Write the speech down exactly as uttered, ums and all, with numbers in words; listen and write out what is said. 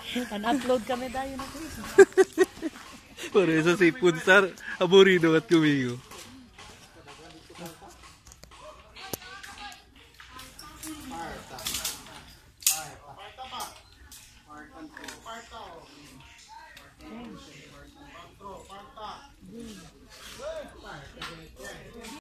An-upload kami tayo na Chris. Por eso si Punsar aburrido at conmigo.